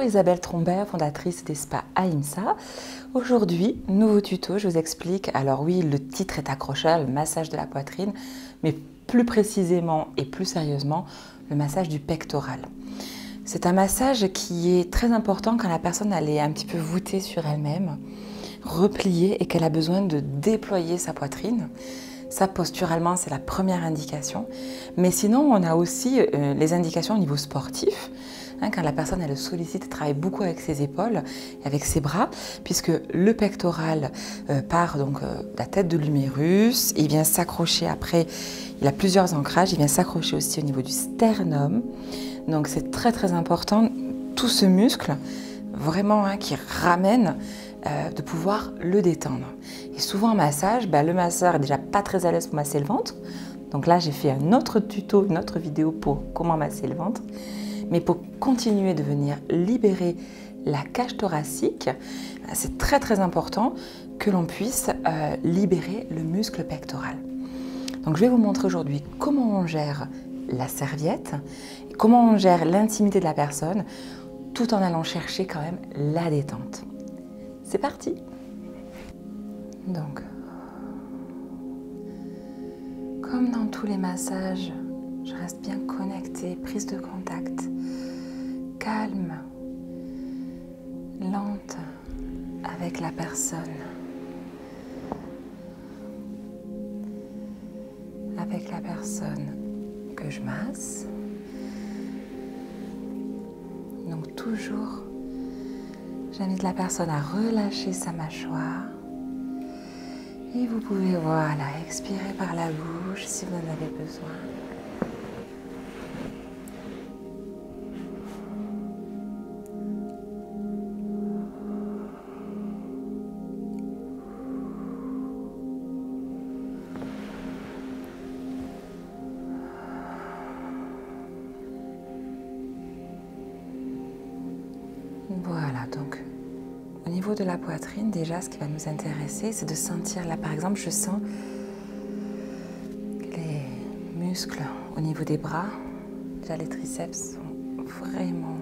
Isabelle Trombert, fondatrice des spas Ahimsa. Aujourd'hui, nouveau tuto, je vous explique. Alors oui, le titre est accrocheur, le massage de la poitrine, mais plus précisément et plus sérieusement, le massage du pectoral. C'est un massage qui est très important quand la personne elle est un petit peu voûtée sur elle-même, repliée et qu'elle a besoin de déployer sa poitrine. Ça, posturalement, c'est la première indication. Mais sinon, on a aussi les indications au niveau sportif. Quand la personne elle sollicite, travaille beaucoup avec ses épaules et avec ses bras, puisque le pectoral part donc de la tête de l'humérus, il vient s'accrocher après, il a plusieurs ancrages, il vient s'accrocher aussi au niveau du sternum. Donc c'est très très important, tout ce muscle, vraiment qui ramène, de pouvoir le détendre. Et souvent en massage, le masseur est déjà pas très à l'aise pour masser le ventre. Donc là j'ai fait un autre tuto, une autre vidéo pour comment masser le ventre. Mais pour continuer de venir libérer la cage thoracique, c'est très très important que l'on puisse libérer le muscle pectoral. Donc je vais vous montrer aujourd'hui comment on gère la serviette, comment on gère l'intimité de la personne, tout en allant chercher quand même la détente. C'est parti! Donc, comme dans tous les massages, je reste bien connectée, prise de contact, calme, lente avec la personne, que je masse. Donc toujours, j'invite la personne à relâcher sa mâchoire. Et vous pouvez, voilà, expirer par la bouche si vous en avez besoin. Voilà, donc au niveau de la poitrine, déjà, ce qui va nous intéresser, c'est de sentir, là par exemple, je sens les muscles au niveau des bras, déjà les triceps sont vraiment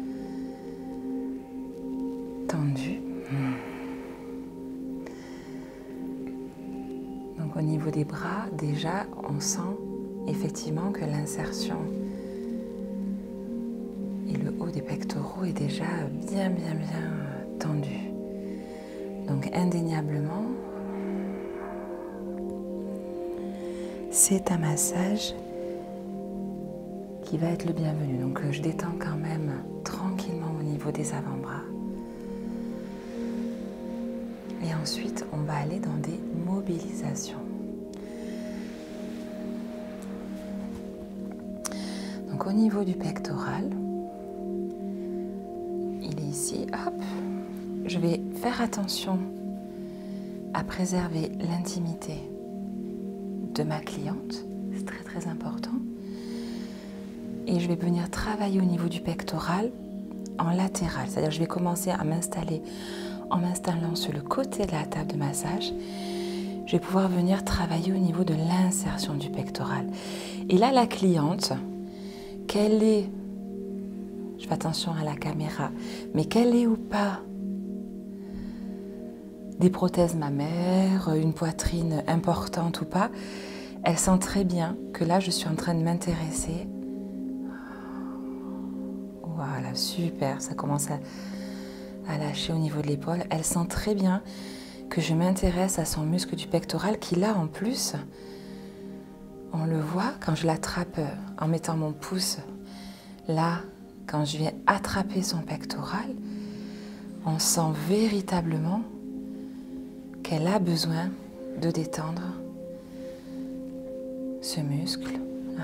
tendus. Donc au niveau des bras, déjà, on sent effectivement que l'insertion et le haut des pectoraux est déjà bien tendu. Donc indéniablement, c'est un massage qui va être le bienvenu. Donc je détends quand même tranquillement au niveau des avant-bras. Et ensuite, on va aller dans des mobilisations. Donc au niveau du pectoral, il est ici, hop. Je vais faire attention à préserver l'intimité de ma cliente, c'est très très important. Et je vais venir travailler au niveau du pectoral en latéral, c'est-à-dire je vais commencer à m'installer en m'installant sur le côté de la table de massage. Je vais pouvoir venir travailler au niveau de l'insertion du pectoral. Et là, la cliente, qu'elle ait, je fais attention à la caméra, mais qu'elle ait ou pas des prothèses mammaires, une poitrine importante ou pas, elle sent très bien que là, je suis en train de m'intéresser. Voilà, super, ça commence à lâcher au niveau de l'épaule. Elle sent très bien que je m'intéresse à son muscle du pectoral qui là, en plus, on le voit quand je l'attrape en mettant mon pouce là, quand je viens attraper son pectoral, on sent véritablement qu'elle a besoin de détendre ce muscle.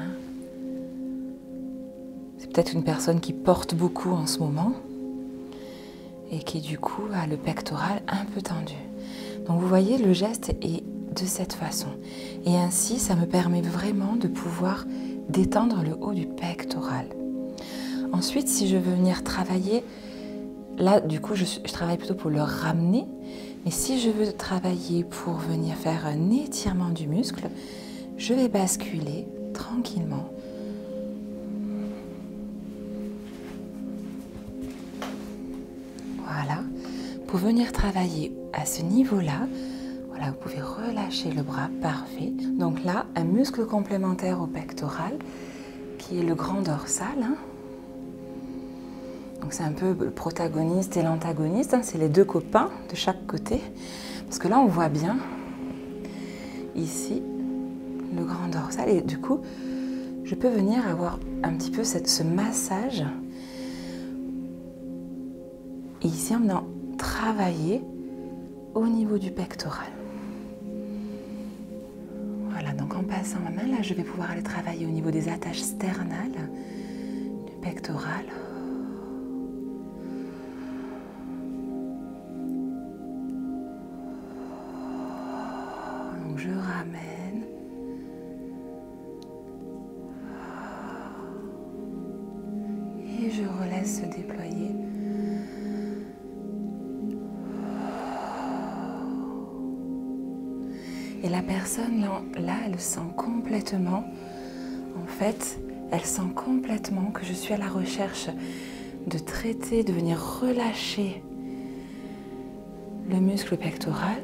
C'est peut-être une personne qui porte beaucoup en ce moment et qui du coup a le pectoral un peu tendu. Donc vous voyez, le geste est de cette façon. Et ainsi, ça me permet vraiment de pouvoir détendre le haut du pectoral. Ensuite, si je veux venir travailler, là du coup je travaille plutôt pour le ramener. Mais si je veux travailler pour venir faire un étirement du muscle, je vais basculer tranquillement pour venir travailler à ce niveau-là. Voilà, vous pouvez relâcher le bras, parfait. Donc là, un muscle complémentaire au pectoral qui est le grand dorsal. Donc c'est un peu le protagoniste et l'antagoniste, c'est les deux copains de chaque côté. Parce que là, on voit bien ici le grand dorsal et du coup, je peux venir avoir un petit peu ce massage. Et ici, en venant travailler au niveau du pectoral. Voilà, donc en passant ma main, là, je vais pouvoir aller travailler au niveau des attaches sternales du pectoral. Donc je ramène. Et je relaisse se déployer. Et la personne, là, elle sent complètement, en fait, elle sent complètement que je suis à la recherche de traiter, de venir relâcher le muscle pectoral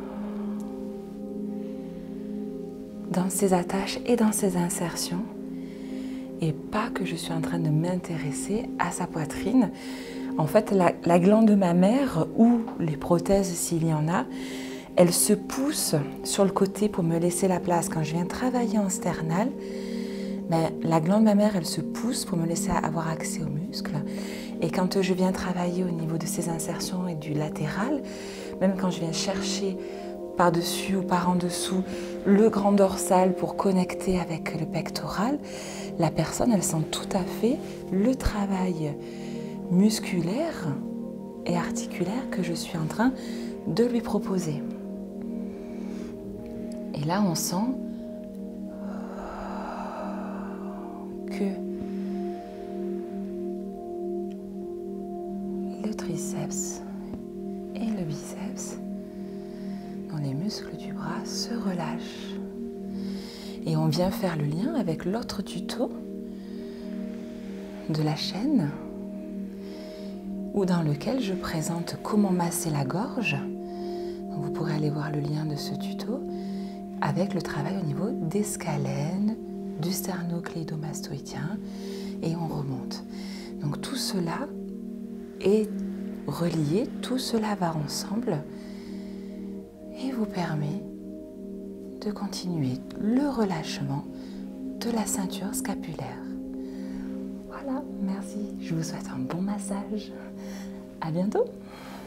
dans ses attaches et dans ses insertions, et pas que je suis en train de m'intéresser à sa poitrine. En fait, la glande mammaire ou les prothèses s'il y en a, elle se pousse sur le côté pour me laisser la place. Quand je viens travailler en sternal, la glande mammaire, elle se pousse pour me laisser avoir accès aux muscles. Et quand je viens travailler au niveau de ces insertions et du latéral, même quand je viens chercher par-dessus ou par en dessous le grand dorsal pour connecter avec le pectoral, la personne, elle sent tout à fait le travail musculaire et articulaire que je suis en train de lui proposer. Et là, on sent que le triceps et le biceps, dans les muscles du bras, se relâchent. Et on vient faire le lien avec l'autre tuto de la chaîne, ou dans lequel je présente comment masser la gorge. Donc vous pourrez aller voir le lien de ce tuto avec le travail au niveau des scalènes, du sternocléidomastoïdien, et on remonte. Donc tout cela est relié, tout cela va ensemble et vous permet de continuer le relâchement de la ceinture scapulaire. Voilà, merci. Je vous souhaite un bon massage. À bientôt.